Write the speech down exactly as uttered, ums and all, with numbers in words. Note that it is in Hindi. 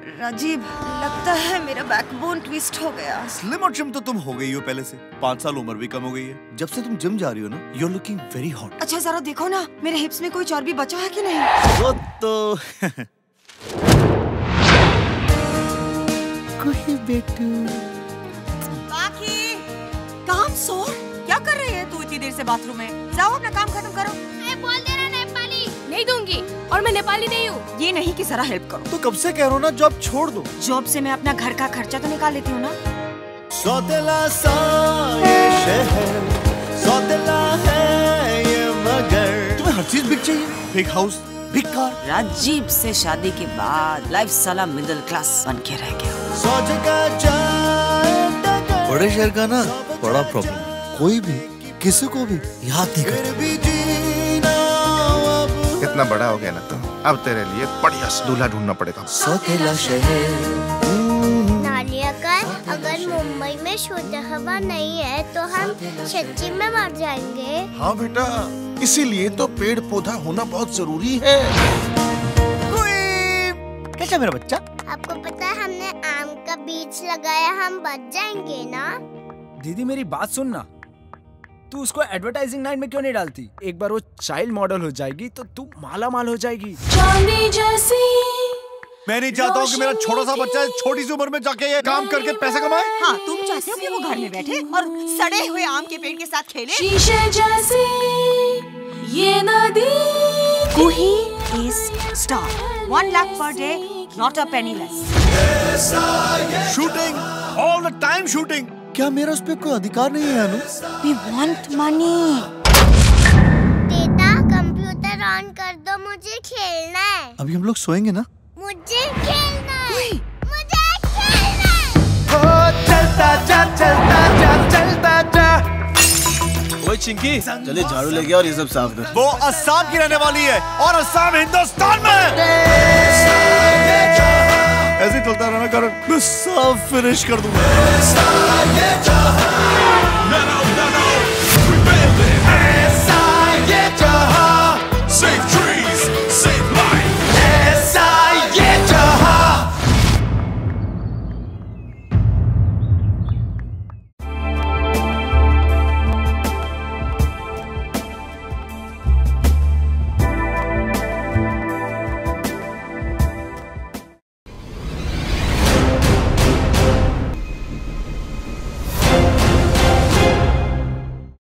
राजीव, लगता है मेरा बैकबोन ट्विस्ट हो गया। स्लिम और जिम तो तुम हो गई हो पहले से। पाँच साल उम्र भी कम हो गई है। जब से तुम जिम जा रही हो ना, you are looking very hot. अच्छा जरा देखो ना, मेरे हिप्स में कोई चर्बी बचा है कि नहीं? वो तो कोई बेटू। बाकी काम सो, क्या कर रही है तू इतनी देर से बाथरूम में? जाओ अपना काम खत्म करो। मैं बोल दे रहा नेपाली नहीं दूंगी, और मैं नेपाली नहीं हूँ। ये नहीं कि जरा हेल्प करो। तो कब से कह रहा हूँ ना, जॉब छोड़ दो। जॉब से मैं अपना घर का खर्चा तो निकाल लेती हूँ ना। सौतेला सा ये शहर, सौतेला है ये मगर। तुम्हें हर चीज बिक चाहिए, big house, big car. Rajiv से शादी के बाद लाइफ साला मिडिल क्लास बन के रह गया। बड़े शहर का ना बड़ा प्रॉब्लम, कोई भी किसी को भी याद नहीं करता। इतना बड़ा हो गया ना तो अब तेरे लिए बढ़िया दूल्हा ढूंढना पड़ेगा। सौतेला शहर। नालिया का अगर मुंबई में शुद्ध हवा नहीं है तो हम सच्ची में मर जाएंगे। हाँ बेटा, इसीलिए तो पेड़ पौधा होना बहुत जरूरी है। कैसा मेरा बच्चा? आपको पता है हमने आम का बीज लगाया, हम बच जाएंगे ना? दीदी मेरी बात सुन ना, तू उसको एडवर्टाइजिंग लाइन में क्यों नहीं डालती? एक बार वो चाइल्ड मॉडल हो जाएगी तो तू माला माल हो जाएगी। चांदी जैसी मैं नहीं चाहता हूँ कि मेरा छोटा सा बच्चा छोटी सी उम्र में जाके ये काम करके पैसे कमाए। हाँ, तुम चाहते हो कि वो घर में बैठे और सड़े हुए आम के पेड़ के साथ खेले? शीशे जैसी ये नदी। कुही is star, one lakh per day, not a penny less. Shooting, all the time shooting. क्या मेरा उस पे कोई अधिकार नहीं है अनु? We want money. बेटा कंप्यूटर ऑन कर दो, मुझे खेलना है। अभी हम लोग सोएंगे ना? मुझे खेलना है, मुझे खेलना है। ओ चलता जा चलता जा चलता जा। ओए चिंकी, चले झाड़ू लेके और ये सब साफ कर। वो असम की रहने वाली है और असम हिंदुस्तान में। ऐसे चलता रहना कर, मैं सब फिनिश कर दूंगा।